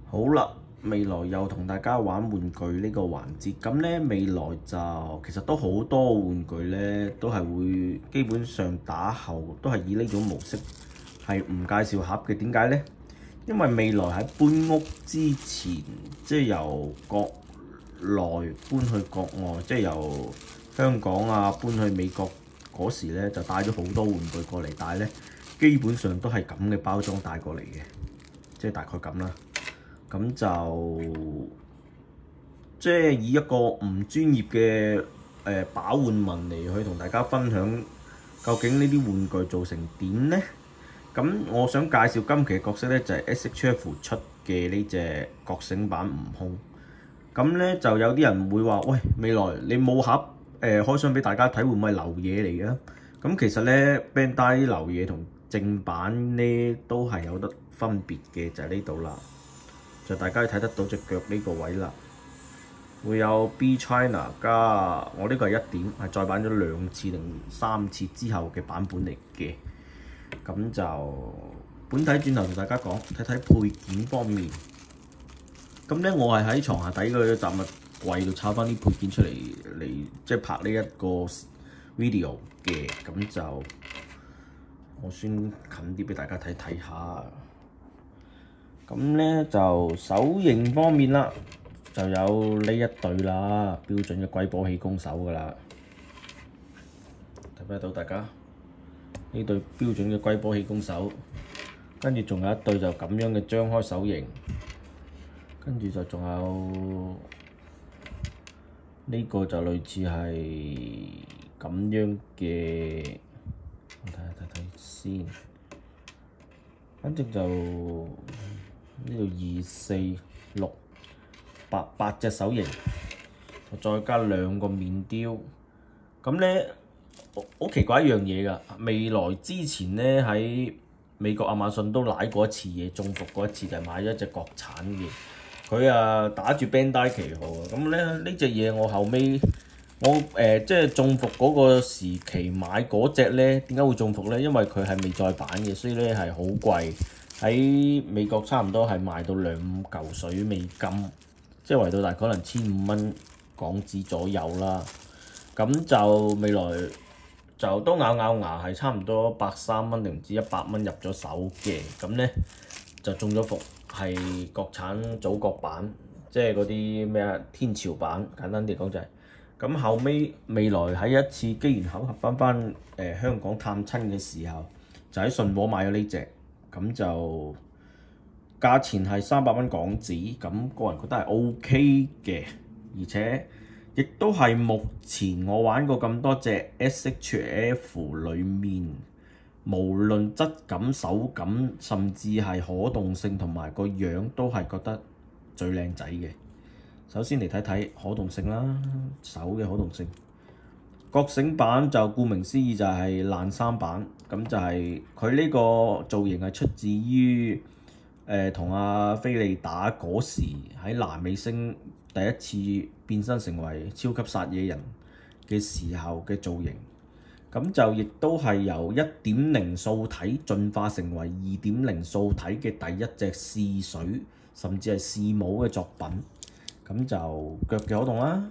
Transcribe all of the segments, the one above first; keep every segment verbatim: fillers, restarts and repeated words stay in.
好啦，未來又同大家玩玩具呢個環節。咁咧，未來就其實都好多玩具咧，都係會基本上打後都係以呢種模式係唔介紹盒嘅。點解咧？因為未來喺搬屋之前，即係由國內搬去國外，即係由香港啊搬去美國嗰時咧，就帶咗好多玩具過嚟，但係咧基本上都係咁嘅包裝帶過嚟嘅，即係大概咁啦。咁就即係以一個唔專業嘅誒把玩文嚟去同大家分享，究竟呢啲玩具做成點呢？咁我想介紹今期嘅角色咧，就係 S H F 出嘅呢隻覺醒版悟空。咁咧就有啲人會話：喂，未來你冇盒誒、呃、開箱俾大家睇，會唔會係流嘢嚟嘅？咁其實咧 Bandai 流嘢同正版咧都係有得分別嘅，就係呢度啦。就大家睇得到隻腳呢個位啦，會有 B China 加我呢個係一點，係再版咗兩次定三次之後嘅版本嚟嘅。咁就本體轉頭同大家講，睇睇配件方面。咁咧，我係喺床下底嗰雜物櫃度抄翻啲配件出嚟嚟，即係拍呢一個 video 嘅。咁就我先近啲俾大家睇睇下。咁咧就手型方面啦，就有呢一對啦，標準嘅龜波氣功手噶啦，睇唔睇到大家？呢對標準嘅龜波氣功手，跟住仲有一對就咁樣嘅張開手型，跟住就仲有呢個就類似係咁樣嘅，我睇下睇睇先，反正就呢度二四六八八隻手型，再加兩個面雕。咁咧好奇怪一樣嘢㗎，未來之前咧喺美國亞馬遜都舐過一次嘢，中伏過一次就係買咗一隻國產嘅。佢啊打住 Bandai 旗號啊，咁咧呢隻嘢我後尾我誒、呃、即係中伏嗰個時期買嗰隻咧，點解會中伏咧？因為佢係未再版嘅，所以咧係好貴。喺美國差唔多係賣到兩嚿水美金，即係圍到大概可能千五蚊港紙左右啦。咁就未來就都咬咬牙係差唔多百三蚊定唔知一百蚊入咗手嘅。咁咧就中咗伏，係國產祖國版，即係嗰啲咩啊天朝版，簡單啲講就係、是。咁後尾未來喺一次機緣巧合翻翻誒香港探親嘅時候，就喺信和買咗呢隻。咁就價錢係三百蚊港紙，咁個人覺得係 O K 嘅，而且亦都係目前我玩過咁多隻 S H F 裡面，無論質感、手感，甚至係可動性同埋個樣，都係覺得最靚仔嘅。首先嚟睇睇可動性啦，手嘅可動性。覺醒版就顧名思義就係爛衫版，咁就係佢呢個造型係出自於誒同阿菲利打嗰時喺南美星第一次變身成為超級殺野人嘅時候嘅造型，咁就亦都係由一點零素體進化成為二點零素體嘅第一隻試水甚至係試舞嘅作品，咁就腳嘅可動啦。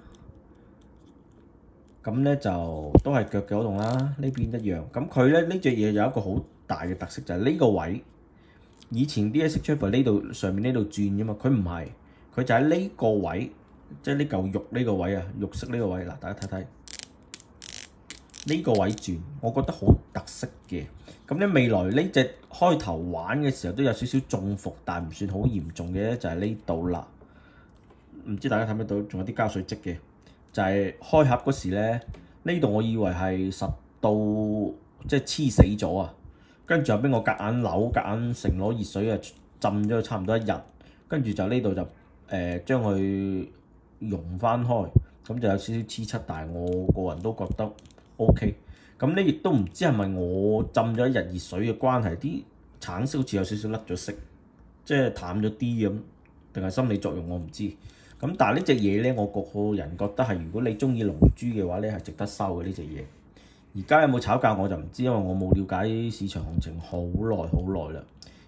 咁咧就都係腳嘅可動啦，呢邊一樣。咁佢咧呢隻嘢有一個好大嘅特色，就係、是、呢個位。以前啲 S H F 呢度上面呢度轉㗎嘛，佢唔係，佢就喺呢個位，即係呢嚿肉呢個位啊，肉色呢個位。嗱，大家睇睇呢個位轉，我覺得好特色嘅。咁咧未來呢隻開頭玩嘅時候都有少少中伏，但唔算好嚴重嘅，就係呢度啦。唔知大家睇唔睇到，仲有啲膠水漬嘅。就係開盒嗰時咧，呢度我以為係實到即係黐死咗啊！跟住又俾我夾硬扭，夾硬成攞熱水啊浸咗差唔多一日，跟住就呢度就誒、呃、將佢溶翻開，咁就有少少黐漆，但係我個人都覺得 O K。咁咧亦都唔知係咪我浸咗一日熱水嘅關係，啲橙色好似有少少甩咗色，即係淡咗啲咁，定係心理作用我唔知。咁但係呢隻嘢咧，我個人覺得係如果你中意龍珠嘅話咧，係值得收嘅呢隻嘢。而家有冇炒價我就唔知，因為我冇了解市場行情好耐好耐啦。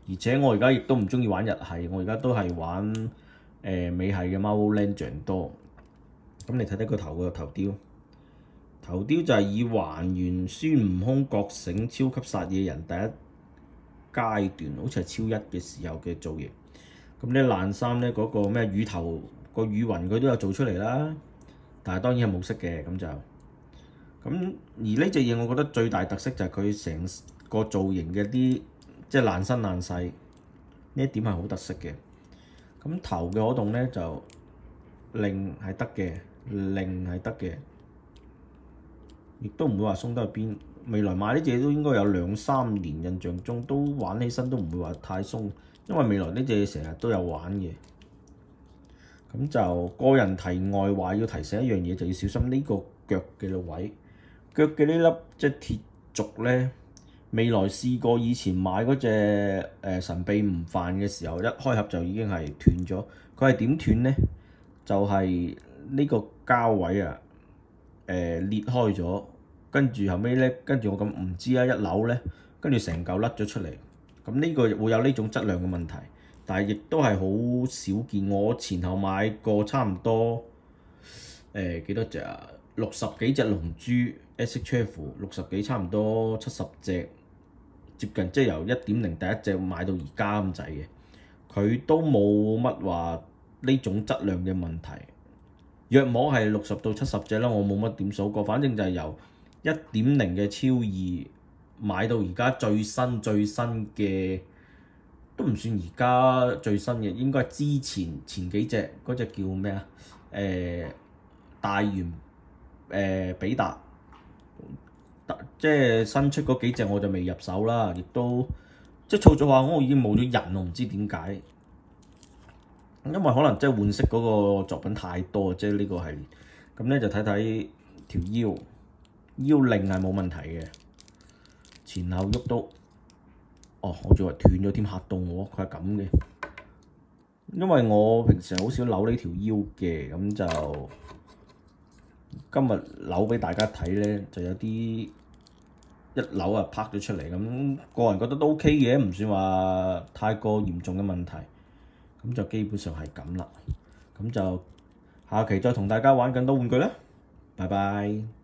而且我而家亦都唔中意玩日系，我而家都係玩誒、呃、美系嘅 Marvel Legend 多。咁你睇睇個頭個頭雕，頭雕就係以還原孫悟空覺醒超級撒野人第一階段，好似係超一嘅時候嘅造型。咁呢爛衫咧，嗰個咩乳頭個乳暈佢都有做出嚟啦，但係當然係冇色嘅咁就。咁而呢隻嘢，我覺得最大特色就係佢成個造型嘅啲即係爛身爛世呢一點係好特色嘅。咁頭嘅可動咧就令係得嘅，令係得嘅，亦都唔會話鬆得去邊。未來買呢隻都應該有兩三年，印象中都玩起身都唔會話太鬆，因為未來呢隻成日都有玩嘅。咁就個人題外話要提醒一樣嘢，就要小心呢個腳嘅位，腳嘅呢粒即係鐵軸咧。未來試過以前買嗰隻誒神秘唔飯嘅時候，一開盒就已經係斷咗。佢係點斷咧？就係、是、呢個膠位啊，誒、呃、裂開咗，跟住後尾咧，跟住我咁唔知啊，一扭咧，跟住成嚿甩咗出嚟。咁呢個會有呢種質量嘅問題，但係亦都係好少見。我前後買過差唔多誒幾多隻啊？六十幾隻龍珠 S H F， 六十幾差唔多七十隻，接近即係由一點零第一隻買到而家咁滯嘅，佢都冇乜話呢種質量嘅問題。約摸係六十到七十隻啦，我冇乜點數過，反正就係由一點零嘅超二買到而家最新最新嘅，都唔算而家最新嘅，應該係之前前幾隻嗰隻叫咩啊？誒、呃、大圓誒、呃、比達，即係新出嗰幾隻我就未入手啦，亦都即係儲咗下，我已經冇咗人，我唔知點解。因為可能即係換色嗰個作品太多，即係呢個系列。咁咧就睇睇條腰，腰令係冇問題嘅，前後喐都，哦，我仲以為斷咗添，嚇到我，佢係咁嘅。因為我平時好少扭呢條腰嘅，咁就今日扭俾大家睇咧，就有啲一扭啊拍咗出嚟，咁個人覺得都 OK 嘅，唔算話太過嚴重嘅問題。咁就基本上係咁啦，咁就下期再同大家玩更多玩具啦，拜拜。